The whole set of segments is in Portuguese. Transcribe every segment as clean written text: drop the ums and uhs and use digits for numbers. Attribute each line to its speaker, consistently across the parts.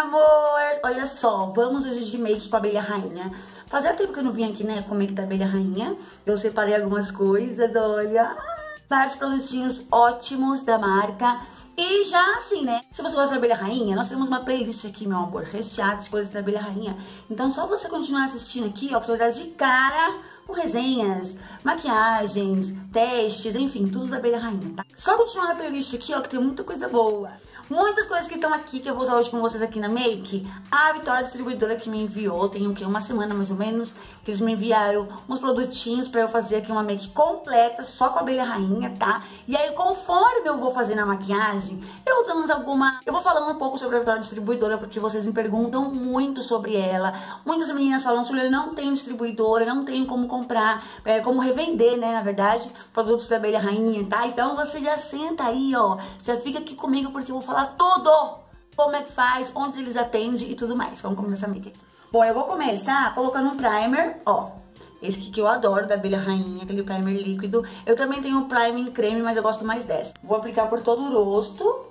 Speaker 1: amor! Olha só, vamos hoje de make com a abelha rainha. Fazia tempo que eu não vim aqui, né, com make da abelha rainha. Eu separei algumas coisas, olha. Vários produtinhos ótimos da marca. E já assim, né, se você gosta da abelha rainha, nós temos uma playlist aqui, meu amor, recheada de coisas da abelha rainha. Então só você continuar assistindo aqui, ó, que você vai dar de cara com resenhas, maquiagens, testes, enfim, tudo da abelha rainha, tá? Só continuar na playlist aqui, ó, que tem muita coisa boa. Muitas coisas que estão aqui, que eu vou usar hoje com vocês aqui na make. A Vitória Distribuidora que me enviou, tem o quê? Uma semana mais ou menos, que eles me enviaram uns produtinhos pra eu fazer aqui uma make completa, só com a abelha rainha, tá? E aí, conforme eu vou fazer na maquiagem, eu vou falando um pouco sobre a Vitória Distribuidora, porque vocês me perguntam muito sobre ela. Muitas meninas falam, Sully, eu não tenho distribuidora, não tenho como comprar, como revender, né, na verdade, produtos da abelha rainha, tá? Então você já senta aí, ó, já fica aqui comigo, porque eu vou falar tudo, como é que faz, onde eles atendem e tudo mais. Vamos começar essa make aqui. Bom, eu vou começar colocando um primer, ó, esse aqui que eu adoro, da abelha rainha, aquele primer líquido. Eu também tenho um primer em creme, mas eu gosto mais dessa. Vou aplicar por todo o rosto.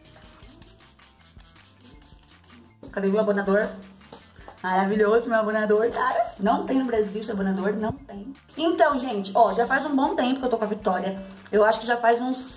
Speaker 1: Cadê meu abonador? Maravilhoso, meu abonador, cara. Não tem no Brasil esse abonador, não tem. Então, gente, ó, já faz um bom tempo que eu tô com a Vitória. Eu acho que já faz uns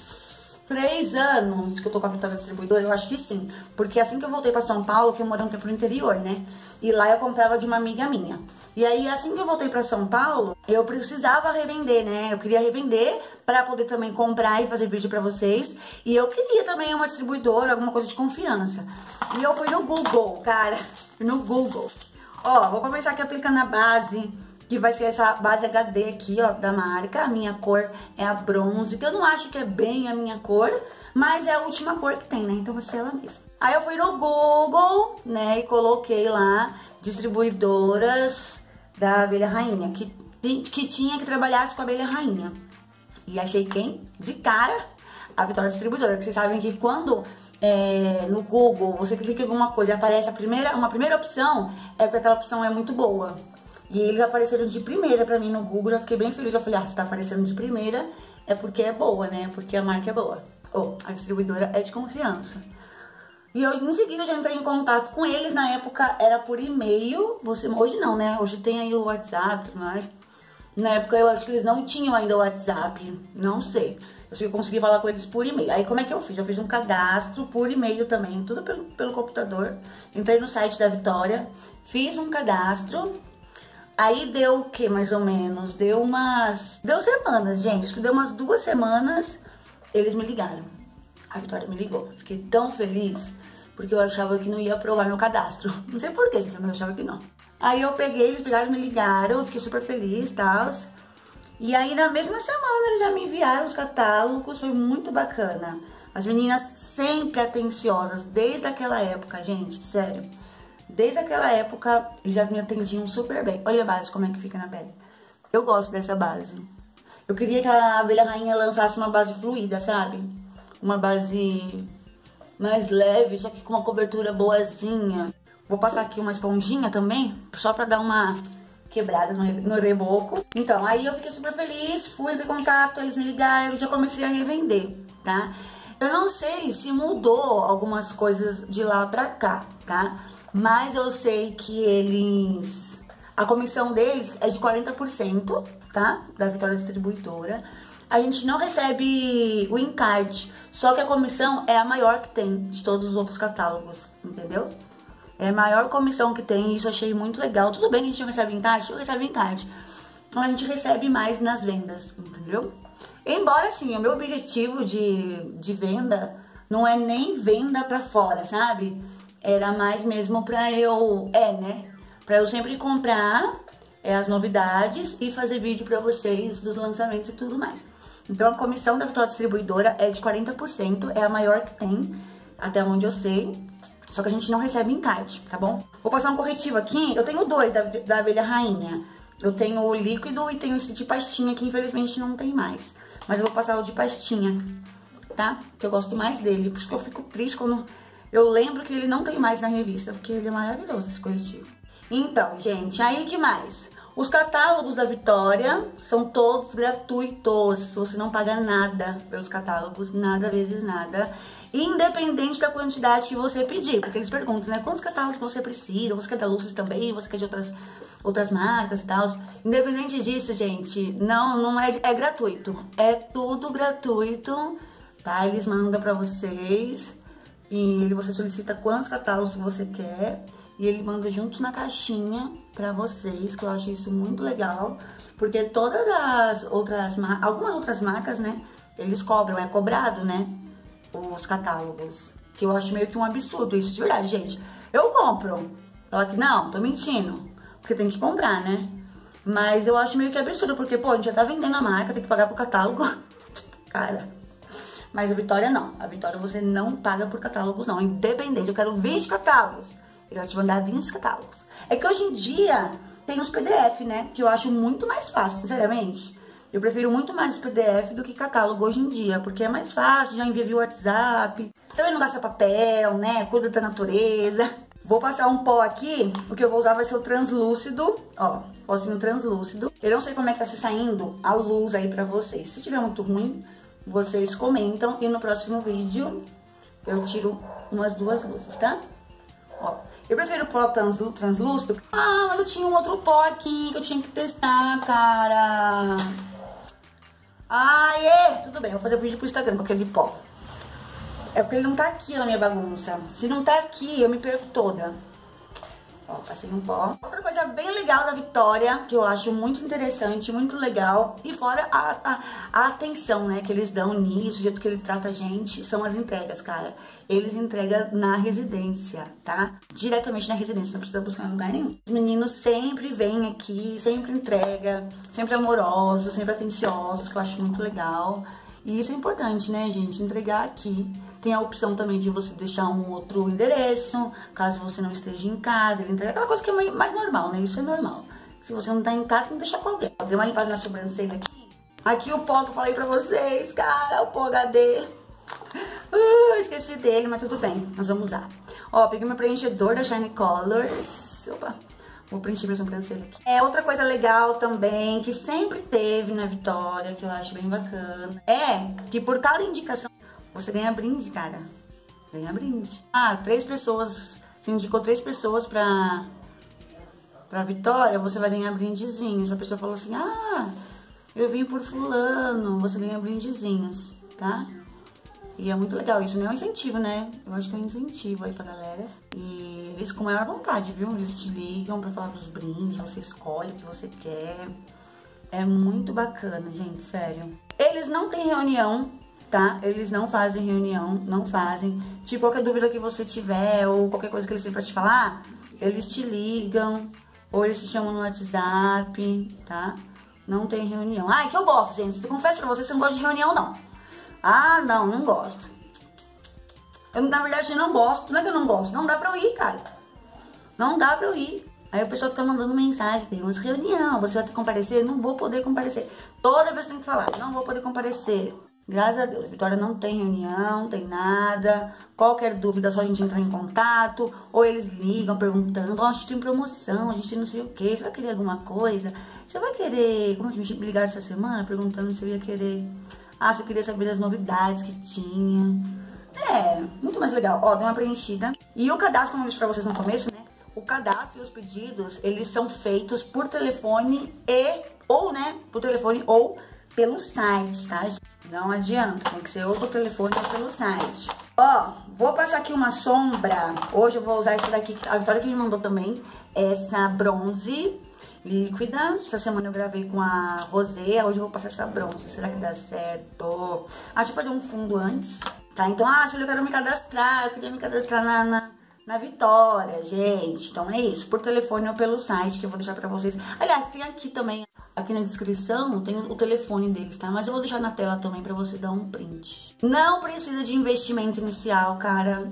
Speaker 1: 3 anos que eu tô com a Vitória Distribuidora, eu acho que sim. Porque assim que eu voltei pra São Paulo, que eu morei um tempo no interior, né? E lá eu comprava de uma amiga minha. E aí, assim que eu voltei pra São Paulo, eu precisava revender, né? Eu queria revender pra poder também comprar e fazer vídeo pra vocês. E eu queria também uma distribuidora, alguma coisa de confiança. E eu fui no Google, cara. No Google. Ó, vou começar aqui aplicando a base, que vai ser essa base HD aqui, ó, da marca. A minha cor é a bronze, que eu não acho que é bem a minha cor, mas é a última cor que tem, né? Então vai ser ela mesma. Aí eu fui no Google, né, e coloquei lá distribuidoras da abelha rainha, que tinha que trabalhasse com a abelha rainha. E achei quem? De cara, a Vitória Distribuidora, que vocês sabem que quando no Google você clica em alguma coisa e aparece uma primeira opção, é porque aquela opção é muito boa. E eles apareceram de primeira pra mim no Google, eu fiquei bem feliz. Eu falei, se tá aparecendo de primeira, é porque é boa, né? Porque a marca é boa. Ou a distribuidora é de confiança. E eu, em seguida, já entrei em contato com eles. Na época, era por e-mail. Hoje não, né? Hoje tem aí o WhatsApp e tudo mais. Na época, eu acho que eles não tinham ainda o WhatsApp. Não sei. Eu sei que eu consegui falar com eles por e-mail. Aí, como é que eu fiz? Eu fiz um cadastro por e-mail também. Tudo pelo computador. Entrei no site da Vitória. Fiz um cadastro. Aí deu o que, mais ou menos? Deu semanas, gente. Acho que deu umas 2 semanas, eles me ligaram. A Vitória me ligou. Fiquei tão feliz, porque eu achava que não ia aprovar meu cadastro. Não sei porquê, mas eu achava que não. Aí eu peguei, eles pegaram, me ligaram, eu fiquei super feliz e tal. E aí na mesma semana eles já me enviaram os catálogos, foi muito bacana. As meninas sempre atenciosas, desde aquela época, gente, sério. Desde aquela época, eles já me atendiam super bem. Olha a base, como é que fica na pele. Eu gosto dessa base. Eu queria que a abelha rainha lançasse uma base fluida, sabe? Uma base mais leve, só que com uma cobertura boazinha. Vou passar aqui uma esponjinha também, só pra dar uma quebrada no reboco. Então, aí eu fiquei super feliz, fui de contato, eles me ligaram, já comecei a revender, tá? Eu não sei se mudou algumas coisas de lá pra cá, tá? Mas eu sei que a comissão deles é de 40%, tá? Da Vitória Distribuidora. A gente não recebe o encarte, só que a comissão é a maior que tem de todos os outros catálogos, entendeu? É a maior comissão que tem, isso eu achei muito legal. Tudo bem que a gente não recebe encarte, eu recebo encarte. Então a gente recebe mais nas vendas, entendeu? Embora, assim, o meu objetivo de venda não é nem venda pra fora, sabe? Era mais mesmo pra eu, pra eu sempre comprar as novidades e fazer vídeo pra vocês dos lançamentos e tudo mais. Então a comissão da Vitória Distribuidora é de 40%, é a maior que tem, até onde eu sei. Só que a gente não recebe encarte, tá bom? Vou passar um corretivo aqui, eu tenho 2 da abelha rainha. Eu tenho o líquido e tenho esse de pastinha que infelizmente não tem mais. Mas eu vou passar o de pastinha, tá? Que eu gosto mais dele, por isso que eu fico triste quando eu lembro que ele não tem mais na revista, porque ele é maravilhoso, esse corretivo. Então, gente, aí que mais? Os catálogos da Vitória são todos gratuitos, você não paga nada pelos catálogos, nada vezes nada, independente da quantidade que você pedir, porque eles perguntam, né, quantos catálogos você precisa, você quer da Lucis também, você quer de outras marcas e tal. Independente disso, gente, não é gratuito, é tudo gratuito, tá? Eles mandam pra vocês e você solicita quantos catálogos você quer. E ele manda junto na caixinha pra vocês, que eu acho isso muito legal. Porque todas as outras marcas, algumas outras marcas, né, eles cobram, é cobrado, né, os catálogos. Que eu acho meio que um absurdo isso, de verdade, gente. Eu compro. Fala que não, tô mentindo. Porque tem que comprar, né. Mas eu acho meio que absurdo, porque, pô, a gente já tá vendendo a marca, tem que pagar pro catálogo. Cara. Mas a Vitória não. A Vitória você não paga por catálogos, não. Independente, eu quero 20 catálogos. Ele vai te mandar 20 catálogos. É que hoje em dia tem os PDF, né? Que eu acho muito mais fácil, sinceramente. Eu prefiro muito mais os PDF do que catálogo hoje em dia. Porque é mais fácil, já envia via WhatsApp. Também não gasta papel, né? Cuida da natureza. Vou passar um pó aqui. O que eu vou usar vai ser o translúcido. Ó, pozinho translúcido. Eu não sei como é que tá se saindo a luz aí pra vocês. Se tiver muito ruim, vocês comentam. E no próximo vídeo eu tiro umas 2 luzes, tá? Ó. Eu prefiro o pó translúcido. Ah, mas eu tinha um outro pó aqui que eu tinha que testar, cara. Tudo bem, eu vou fazer um vídeo pro Instagram com aquele pó. É porque ele não tá aqui na minha bagunça. Se não tá aqui, eu me perco toda. Ó, passei um pó. Outra coisa bem legal da Vitória, que eu acho muito interessante, muito legal, e fora a atenção, né, que eles dão nisso, o jeito que ele trata a gente, são as entregas, cara. Eles entregam na residência, tá? Diretamente na residência, não precisa buscar em lugar nenhum. Os meninos sempre vêm aqui, sempre entrega, sempre amorosos, sempre atenciosos, que eu acho muito legal. E isso é importante, né, gente? Entregar aqui. Tem a opção também de você deixar um outro endereço, caso você não esteja em casa. Ele entrega aquela coisa que é mais normal, né? Isso é normal. Se você não tá em casa, tem que deixar com alguém. Deu uma limpada na sobrancelha aqui. Aqui o pó que eu falei pra vocês, cara, o pó HD. Esqueci dele, mas tudo bem, nós vamos usar. Ó, peguei meu preenchedor da Shine Colors. Opa, vou preencher minha sobrancelha aqui. Outra coisa legal também, que sempre teve na Vitória, que eu acho bem bacana, é que por cada indicação você ganha brinde, cara. Ganha brinde. 3 pessoas, você indicou 3 pessoas pra Vitória, você vai ganhar brindezinhos. A pessoa falou assim, eu vim por fulano, você ganha brindezinhos, tá? E é muito legal isso, né? É um incentivo, né? Eu acho que é um incentivo aí pra galera. E eles com maior vontade, viu? Eles te ligam pra falar dos brindes, você escolhe o que você quer. É muito bacana, gente, sério. Eles não têm reunião, tá? Eles não fazem reunião, não fazem. Tipo, qualquer dúvida que você tiver ou qualquer coisa que eles têm pra te falar, eles te ligam ou eles te chamam no WhatsApp, tá? Não tem reunião. Que eu gosto, gente. Eu confesso pra vocês que eu não gosto de reunião, não. Não gosto. Eu, na verdade, não gosto. Não é que eu não gosto. Não dá pra eu ir, cara. Não dá pra eu ir. Aí o pessoal fica mandando mensagem. Tem umas reunião. Você vai ter que comparecer? Não vou poder comparecer. Toda vez tem que falar. Não vou poder comparecer. Graças a Deus. A Vitória não tem reunião, não tem nada. Qualquer dúvida, é só a gente entrar em contato. Ou eles ligam perguntando. A gente tem promoção, a gente tem não sei o que. Você vai querer alguma coisa? Você vai querer... Como que me ligaram essa semana? Perguntando se eu ia querer... se eu queria saber das novidades que tinha. Muito mais legal. Ó, deu uma preenchida. E o cadastro, como eu disse pra vocês no começo, né? O cadastro e os pedidos, eles são feitos por telefone por telefone ou pelo site, tá? Não adianta, tem que ser ou por telefone ou pelo site. Ó, vou passar aqui uma sombra. Hoje eu vou usar essa daqui, a Vitória que me mandou também. Essa bronze líquida. Essa semana eu gravei com a Rosé, hoje eu vou passar essa bronze. Será que dá certo? Deixa eu fazer um fundo antes, tá? Então, se eu quero me cadastrar, eu queria me cadastrar na Vitória, gente. Então é isso, por telefone ou pelo site, que eu vou deixar pra vocês. Aliás, tem aqui também, aqui na descrição, tem o telefone deles, tá? Mas eu vou deixar na tela também pra você dar um print. Não precisa de investimento inicial, cara.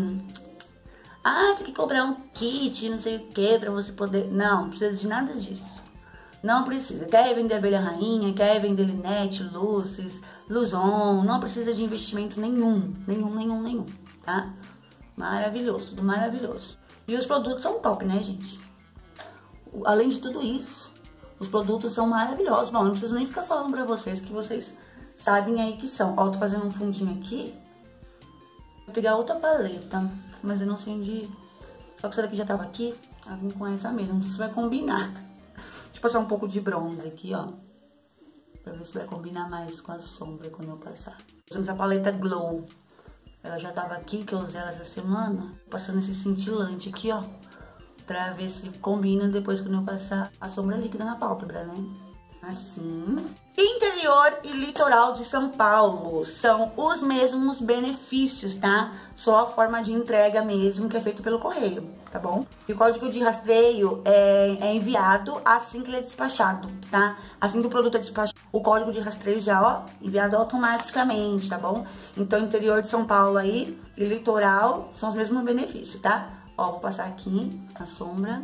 Speaker 1: Tem que comprar um kit, não sei o que, pra você poder... Não precisa de nada disso. Não precisa. Quer vender abelha rainha, quer vender Linete, Lucis, Luzon. Não precisa de investimento nenhum. Nenhum, tá? Maravilhoso, tudo maravilhoso. E os produtos são top, né, gente? Além de tudo isso, Os produtos são maravilhosos. Bom, eu não preciso nem ficar falando pra vocês, que vocês sabem aí que são. Ó, tô fazendo um fundinho aqui. Vou pegar outra paleta, mas eu não sei onde... Só que essa daqui já tava aqui, eu vim com essa mesmo, não sei se vai combinar. Deixa eu passar um pouco de bronze aqui, ó. Pra ver se vai combinar mais com a sombra quando eu passar. Usando essa paleta Glow. Ela já tava aqui, que eu usei ela essa semana. Passando esse cintilante aqui, ó. Pra ver se combina depois quando eu passar a sombra líquida na pálpebra, né? Assim. Interior e litoral de São Paulo são os mesmos benefícios, tá? Só a forma de entrega mesmo, que é feito pelo correio, tá bom? E o código de rastreio é enviado assim que ele é despachado, tá? Assim que o produto é despachado, o código de rastreio já, ó, enviado automaticamente, tá bom? Então, interior de São Paulo aí e litoral são os mesmos benefícios, tá? Ó, vou passar aqui a sombra.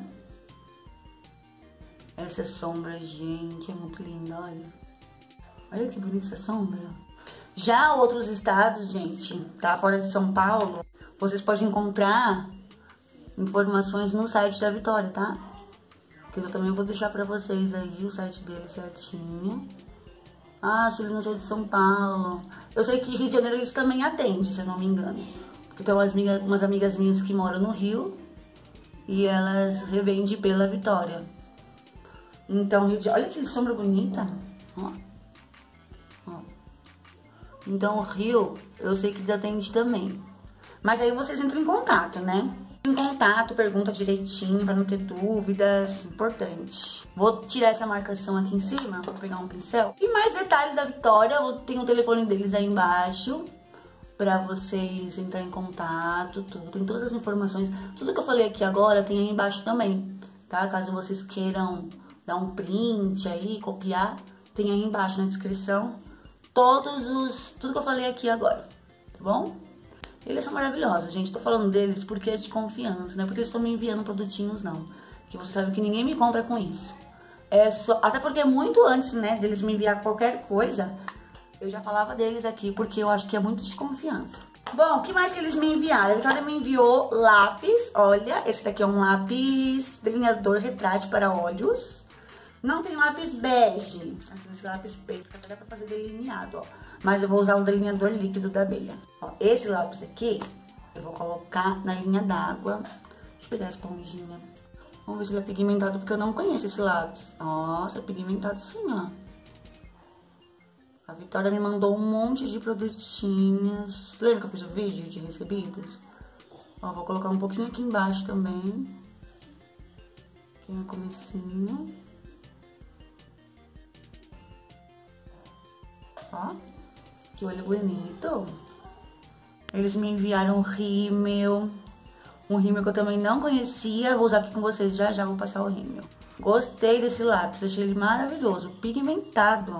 Speaker 1: Essa sombra, gente, é muito linda, olha. Olha que bonita essa sombra. Já outros estados, gente, tá? Fora de São Paulo, vocês podem encontrar informações no site da Vitória, tá? Que eu também vou deixar pra vocês aí o site dele certinho. Ah, Sulina de São Paulo. Eu sei que Rio de Janeiro eles também atendem, se eu não me engano. Porque tem umas amigas minhas que moram no Rio e elas revendem pela Vitória. Então, olha que sombra bonita, ó. Ó. Então, o Rio, eu sei que eles atendem também. Mas aí vocês entram em contato, né? Em contato, pergunta direitinho pra não ter dúvidas, importante. Vou tirar essa marcação aqui em cima, vou pegar um pincel. E mais detalhes da Vitória, tem o telefone deles aí embaixo pra vocês entrarem em contato, tudo. Tem todas as informações, tudo que eu falei aqui agora tem aí embaixo também, tá? Caso vocês queiram dar um print aí, copiar, tem aí embaixo na descrição tudo que eu falei aqui agora, tá bom? Eles são maravilhosos, gente. Tô falando deles porque é de confiança, não é porque eles estão me enviando produtinhos, não. Que você sabe que ninguém me compra com isso. É só, até porque muito antes, né, deles me enviar qualquer coisa, eu já falava deles aqui, porque eu acho que é muito de confiança. Bom, o que mais que eles me enviaram? A Vitória me enviou lápis, olha, esse daqui é um lápis delineador retrátil para olhos. Não tem lápis bege, assim, esse lápis preto, que dá pra fazer delineado, ó. Mas eu vou usar o delineador líquido da abelha. Ó, esse lápis aqui, eu vou colocar na linha d'água. Deixa eu pegar a esponjinha. Vamos ver se ele é pigmentado, porque eu não conheço esse lápis. Nossa, é pigmentado sim, ó. A Vitória me mandou um monte de produtinhos. Lembra que eu fiz o vídeo de recebidos? Ó, vou colocar um pouquinho aqui embaixo também. Aqui no comecinho. Ó, que olho bonito. Eles me enviaram um rímel que eu também não conhecia. Vou usar aqui com vocês já vou passar o rímel. Gostei desse lápis, achei ele maravilhoso, pigmentado.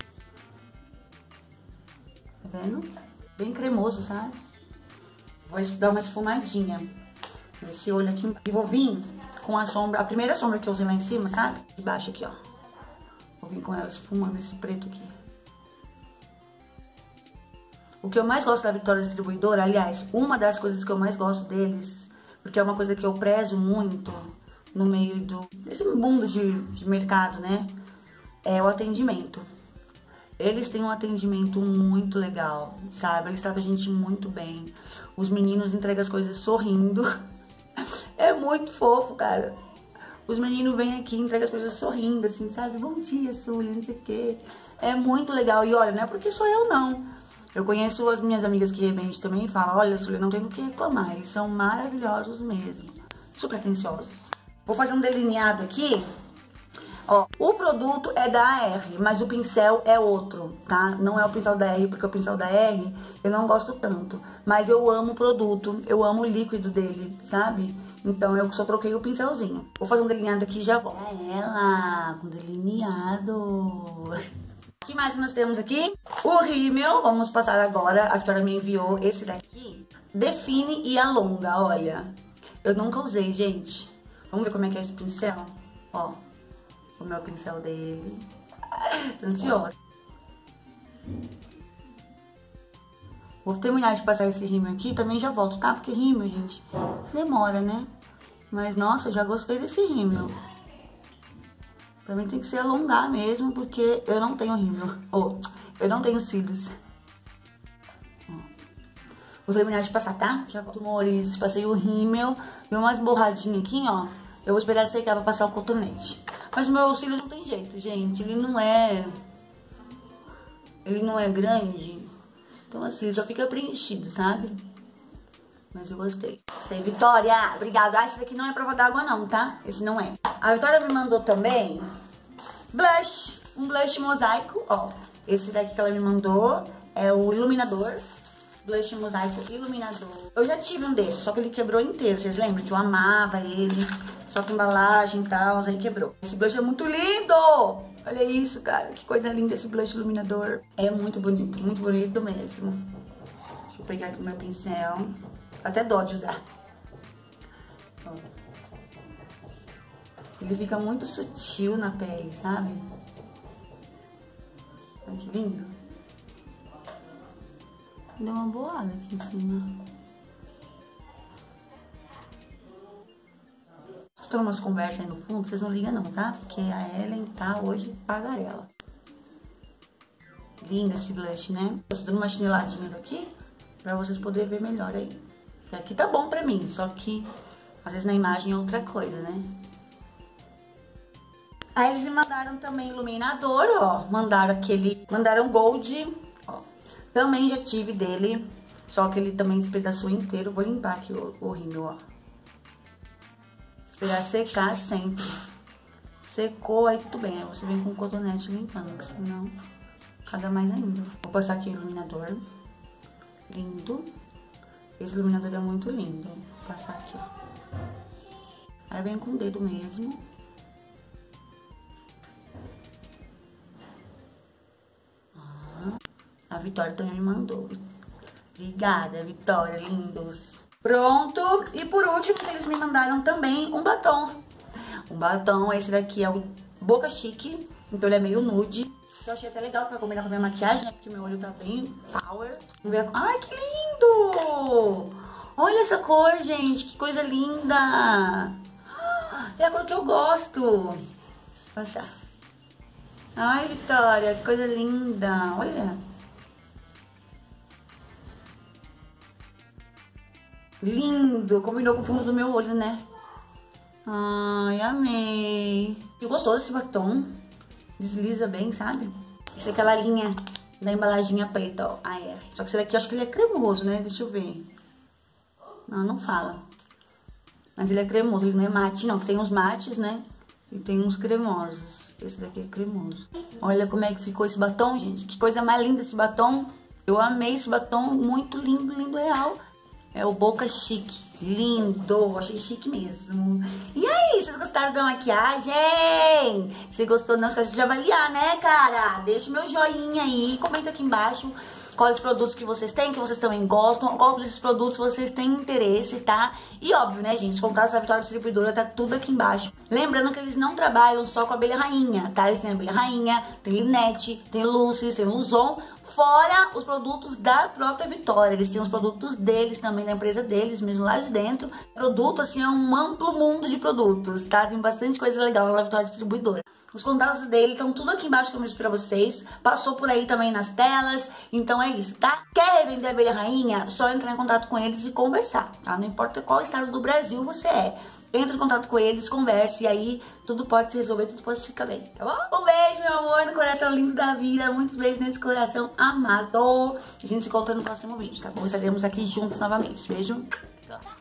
Speaker 1: Tá vendo? Bem cremoso, sabe? Vou dar uma esfumadinha nesse olho aqui. E vou vir com a sombra, a primeira sombra que eu usei lá em cima, sabe? De baixo aqui, ó. Vou vir com ela esfumando esse preto aqui. O que eu mais gosto da Vitória Distribuidora, aliás, uma das coisas que eu mais gosto deles, porque é uma coisa que eu prezo muito no meio desse mundo de mercado, né? É o atendimento. Eles têm um atendimento muito legal, sabe? Eles tratam a gente muito bem. Os meninos entregam as coisas sorrindo. É muito fofo, cara. Os meninos vêm aqui e entregam as coisas sorrindo, assim, sabe? Bom dia, Sully, não sei o quê. É muito legal. E olha, não é porque sou eu, não. Eu conheço as minhas amigas que revendem também e falam, olha, Sully, não tem o que reclamar, eles são maravilhosos mesmo, super atenciosos. Vou fazer um delineado aqui, ó, o produto é da AR, mas o pincel é outro, tá? Não é o pincel da R, porque o pincel da R eu não gosto tanto, mas eu amo o produto, eu amo o líquido dele, sabe? Então eu só troquei o pincelzinho. Vou fazer um delineado aqui e já volto. É ela, com delineado. O que mais que nós temos aqui? O rímel, vamos passar agora. A Vitória me enviou esse daqui. Define e alonga, olha. Eu nunca usei, gente. Vamos ver como é que é esse pincel? Ó, o meu pincel dele. Tô ansiosa. Vou terminar de passar esse rímel aqui, também já volto, tá? Porque rímel, gente, demora, né? Mas, nossa, eu já gostei desse rímel. Pra mim tem que ser alongar mesmo, porque eu não tenho rímel. Ou, eu não tenho cílios. Vou terminar de passar, tá? Já volto, amores. Passei o rímel. Deu umas borradinhas aqui, ó. Eu vou esperar secar pra passar o cotonete. Mas o meu cílios não tem jeito, gente. Ele não é grande. Então assim, já fica preenchido, sabe? Mas eu gostei. Gostei, Vitória. Obrigada. Ah, esse daqui não é prova d'água não, tá? Esse não é. A Vitória me mandou também blush. Um blush mosaico, ó. Esse daqui que ela me mandou é o iluminador. Blush mosaico iluminador. Eu já tive um desses, só que ele quebrou inteiro. Vocês lembram que eu amava ele? Só que embalagem e tal, aí quebrou. Esse blush é muito lindo! Olha isso, cara. Que coisa linda esse blush iluminador. É muito bonito mesmo. Deixa eu pegar aqui o meu pincel. Até dó de usar. Ó. Ele fica muito sutil na pele, sabe? Olha que lindo. Deu uma boada aqui em cima. Estou umas conversas aí no fundo, vocês não ligam não, tá? Porque a Ellen tá hoje tagarela. Lindo esse blush, né? Eu tô dando umas chineladinhas aqui, pra vocês poderem ver melhor aí. Aqui tá bom pra mim, só que às vezes na imagem é outra coisa, né? Aí eles me mandaram também iluminador, ó. Mandaram gold, ó. Também já tive dele, só que ele também despedaçou inteiro. Vou limpar aqui o rímel, ó. Esperar secar sempre. Secou, aí tudo bem. Aí você vem com o cotonete limpando, senão caga mais ainda. Vou passar aqui o iluminador. Lindo. Esse iluminador é muito lindo. Vou passar aqui, ó. Aí vem com o dedo mesmo. A Vitória também me mandou. Obrigada, Vitória, lindos. Pronto. E por último, eles me mandaram também um batom. Um batom, esse daqui é o Boca Chique. Então ele é meio nude. Eu achei até legal pra combinar com a minha maquiagem, né? Porque meu olho tá bem power. Ai, que lindo! Olha essa cor, gente. Que coisa linda. É a cor que eu gosto. Vou passar. Ai, Vitória, que coisa linda. Olha. Lindo. Combinou com o fundo do meu olho, né? Ai, amei. Eu gostou desse batom. Desliza bem, sabe? Esse é aquela linha da embalaginha preta, ó. Ah, é. Só que esse daqui eu acho que ele é cremoso, né? Deixa eu ver. Não, não fala. Mas ele é cremoso, ele não é mate, não. Tem uns mates, né? E tem uns cremosos. Esse daqui é cremoso. Olha como é que ficou esse batom, gente. Que coisa mais linda esse batom. Eu amei esse batom. Muito lindo, lindo, real. É o Boca Chique. Lindo. Achei chique mesmo. E aí, vocês gostaram da maquiagem? Se gostou, não esquece de avaliar, né, cara? Deixa o meu joinha aí. Comenta aqui embaixo quais produtos que vocês têm, que vocês também gostam, qual desses produtos vocês têm interesse, tá? E óbvio, né, gente, os contatos da Vitória Distribuidora tá tudo aqui embaixo. Lembrando que eles não trabalham só com abelha rainha, tá? Eles têm abelha rainha, tem Linete, tem Lucis, tem Luzon, fora os produtos da própria Vitória. Eles têm os produtos deles também, da empresa deles, mesmo lá de dentro. Produto, assim, é um amplo mundo de produtos, tá? Tem bastante coisa legal na Vitória Distribuidora. Os contatos dele estão tudo aqui embaixo que eu mostro pra vocês. Passou por aí também nas telas. Então é isso, tá? Quer revender a abelha rainha? Só entrar em contato com eles e conversar, tá? Não importa qual estado do Brasil você é. Entra em contato com eles, converse e aí tudo pode se resolver, tudo pode ficar bem, tá bom? Um beijo, meu amor, no coração lindo da vida. Muitos beijos nesse coração amado. A gente se encontra no próximo vídeo, tá bom? Estaremos aqui juntos novamente. Beijo.